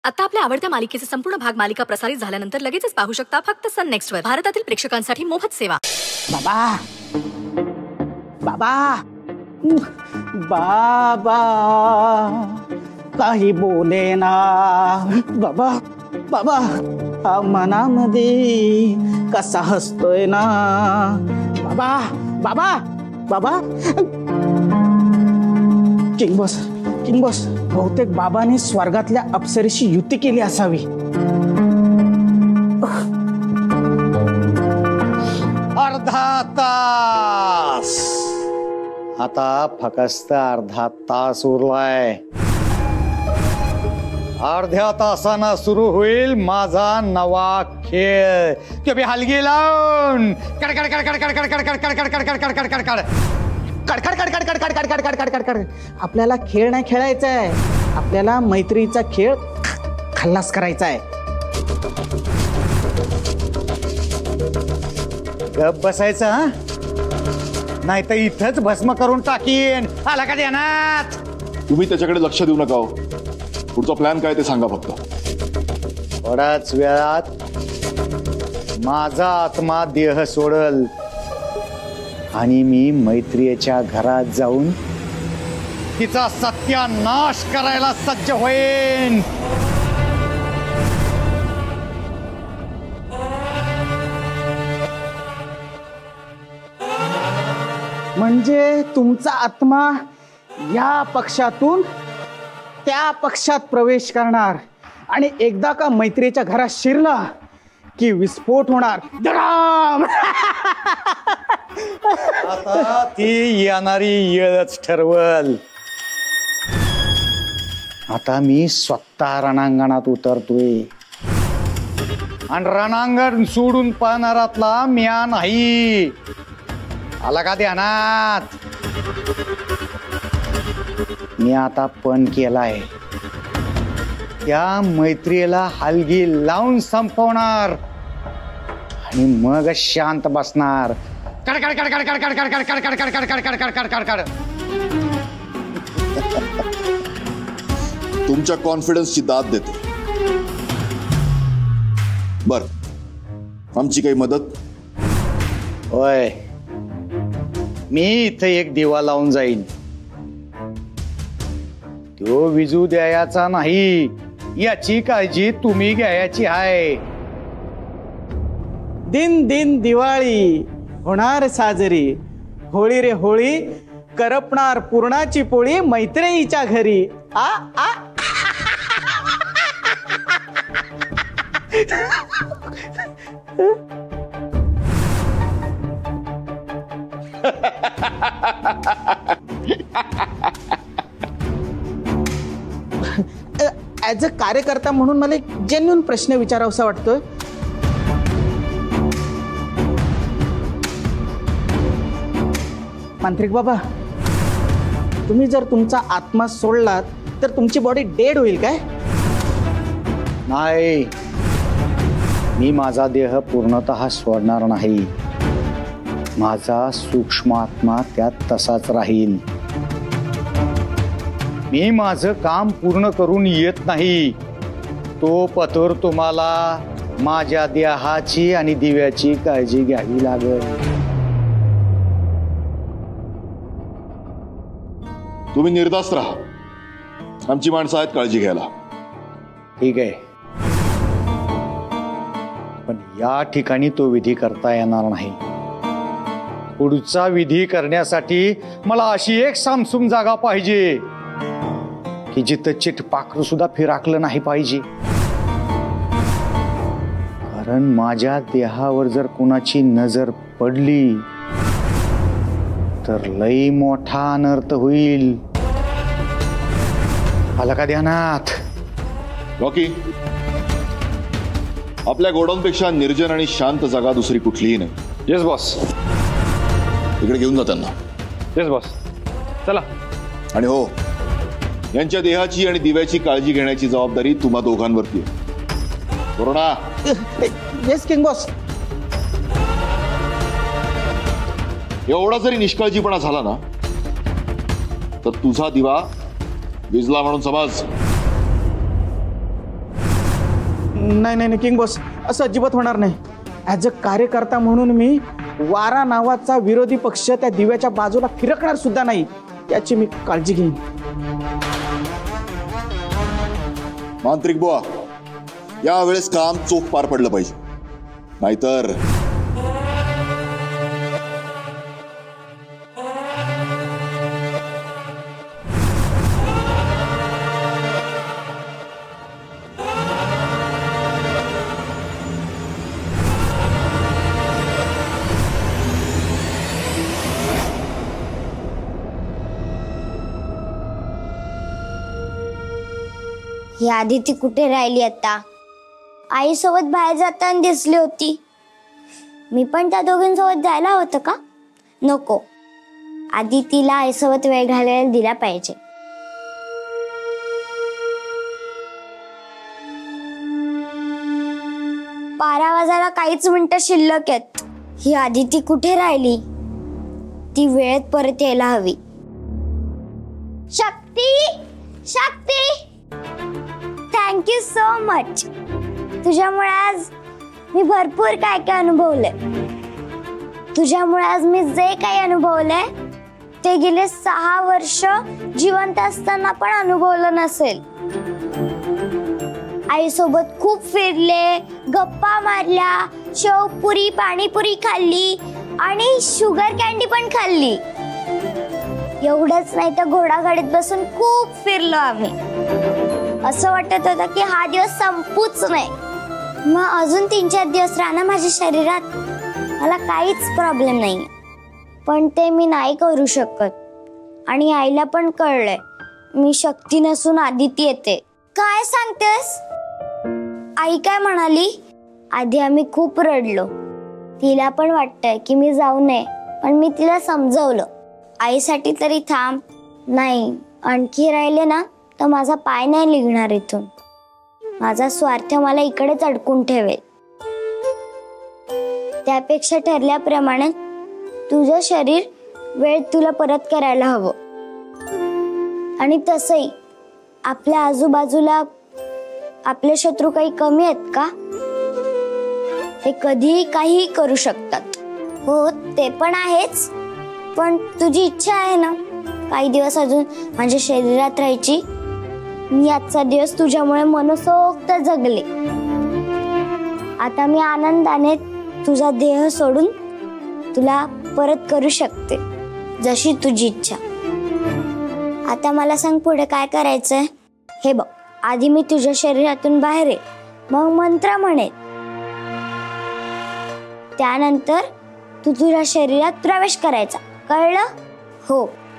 आता आपल्या आवडत्या मालिकेचे संपूर्ण भाग मालिका प्रसारित झाल्यानंतर लगेचच पाहू शकता फक्त सन नेक्स्ट वर. भारतातील प्रेक्षकांसाठी मोफत सेवा. बाबा बाबा बाबा काही बोले ना बाबा. बाबा हा मनामध्ये कसा हसतोय ना बाबा. बाबा बाबा किंग बॉस बहुतेक बाबाने स्वर्गातल्या अप्सरेशी युती केली असावी. अर्धा तास आता फक्त अर्धा तास उरलाय. अर्ध्या तासानं सुरू होईल माझा नवा खेळ. तो बी हलगी लावून कड कड कड कड कड कड कड कड कड कड कड कड कड कड कडकडकडकडकडकडकडकडकडकडकडकड. आपल्याला खेळ नाही खेळायचा आहे, आपल्याला मैत्रीचा खेळ खल्लास करायचा आहे. गप बसायचं हा, नाही तर इथंच भस्म करून टाकीन. आला का ध्यानात? तुम्ही त्याच्याकडे लक्ष देऊ नका. पुढचा प्लॅन काय ते सांगा फक्त. थोड्याच वेळात माझा आत्मा देह सोडल आणि मी मैत्रियेच्या घरात जाऊन तिचा सत्यानाश करायला सज्ज होईन. म्हणजे तुमचा आत्मा या पक्षातून त्या पक्षात प्रवेश करणार आणि एकदा का मैत्रीच्या घरात शिरला की विस्फोट होणार. आता ती येणारी येळच ठरवल. आता मी स्वतः रणांगणात उतरतोय आणि रणांगण सोडून पाहणारातला म्या नाही. आला का ध्यानात? मी आता पण केलाय. त्या मैत्रीला हलगी लावून संपवणार आणि मग शांत बसणार. कड कड कड कड कड कड कड कड कड कड कड कड कड कड कड. तुमच्या कॉन्फिडन्सची दाद देते. बर, आमची काही मदत? होय, मी इथं एक दिवा लावून जाईन. तो विजू द्यायचा नाही याची काळजी तुम्ही घ्यायची आहे. दिन दिन दिवाळी होणार साजरी. होळी रे होळी करपणार पुरणाची पोळी मैत्रिणीच्या घरी. आ आ ऍज अ कार्यकर्ता म्हणून मला एक जेन्युइन प्रश्न विचारावासा वाटतोय. मांत्रिक बाबा, तुम्ही जर तुमचा आत्मा सोडलात तर तुमची बॉडी डेड होईल काय? नाही, मी माझा देह पूर्णतः सोडणार नाही. माझा सूक्ष्म आत्मा त्यात तसाच राहील. मी माझं काम पूर्ण करून येत नाही तो पतोर तुम्हाला माझ्या देहाची आणि दिव्याची काळजी घ्यावी लागेल. तुम्ही निर्धास्त राहा. आमची माणसं आहेत काळजी घ्यायला. ठीक आहे, पण या ठिकाणी तो विधी करता येणार नाही. पुढचा विधी करण्यासाठी मला अशी एक सामसूम जागा पाहिजे की जिथं चिटपाखरू सुद्धा फिराकलं नाही पाहिजे. कारण माझ्या देहावर जर कुणाची नजर पडली तर लई मोठा अनर्थ होईल. आला का ध्यानात? रॉकी, आपल्या गोडाऊनपेक्षा निर्जन आणि शांत जागा दुसरी कुठलीही नाही. Yes boss. इकडे घेऊन जा त्यांना. येस बॉस, चला. आणि हो, यांच्या देहाची आणि दिव्याची काळजी घेण्याची जबाबदारी तुम्हा दोघांवरती आहे. कोरोना. Yes king boss. एवढा जरी निष्काळजीपणा झाला ना तर तुझा दिवा विजला म्हणून समज. नाही नाही किंग बॉस, असं अजिबात होणार नाही. ॲज अ कार्यकर्ता म्हणून मी वारा नावाचा विरोधी पक्ष त्या दिव्याच्या बाजूला फिरकणार सुद्धा नाही, याची मी काळजी घेईन. मांत्रिक बुवा, यावेळेस काम चोख पार पडलं पाहिजे, नाहीतर ही आदिती कुठे राहिली आता? आईसोबत बाहेर जाताना दिसली होती. मी पण त्या दोघींसोबत जायला होतं का? नको, आदितीला आईसोबत वेळ घालायला दिला पाहिजे. बारा वाजायला काहीच मिनिटं शिल्लक आहेत. ही आदिती कुठे राहिली? ती वेळेत परत यायला हवी. Shakti, Shakti, thank you so much. तुझ्यामुळे आज मी भरपूर काय काय अनुभवलंय. तुझ्यामुळे आज मी जे काही अनुभवलंय ते गेले 6 वर्ष जिवंत असताना पण अनुभवलं नसेल. आईसोबत खूप फिरले, गप्पा मारल्या, शेवपुरी पाणीपुरी खाल्ली आणि शुगर कॅन्डी पण खाल्ली. एवढंच नाही तर घोडागाडीत बसून खूप फिरलो आम्ही. असं वाटत होतं की हा दिवस संपूच नाही. मग अजून 3-4 दिवस राहणं माझ्या शरीरात, मला काहीच प्रॉब्लेम नाही. पण ते मी नाही करू शकत. आणि आईला पण कळलंय मी शक्ती नसून आदिती येते. काय सांगतेस? आई काय म्हणाली? आधी आम्ही खूप रडलो. तिला पण वाटतंय की मी जाऊ नये, पण मी तिला समजवलं, आईसाठी तरी थांब. नाही, आणखी राहिले ना तर माझा पाय नाही निघणार इथून. माझा स्वार्थ मला इकडेच अडकून ठेवेल. त्यापेक्षा ठरल्याप्रमाणे तुझं शरीर वेळ तुला परत करायला हवं. आणि तसंही आपल्या आजूबाजूला आपले शत्रू काही कमी आहेत का? ते कधीही काहीही करू शकतात. हो, ते पण आहेच. पण तुझी इच्छा आहे ना काही दिवस अजून माझ्या शरीरात राहायची? मी आजचा दिवस तुझ्यामुळे मनसोक्त जगले. आता मी आनंदाने तुझा देह सोडून तुला परत करू शकते, जशी तुझी इच्छा. आता मला सांग पुढे काय करायचंय? हे बघ, आधी मी तुझ्या शरीरातून बाहेर आहे, मग मंत्र म्हणेन. त्यानंतर तू तुझ्या शरीरात प्रवेश करायचा, कळलं? हो.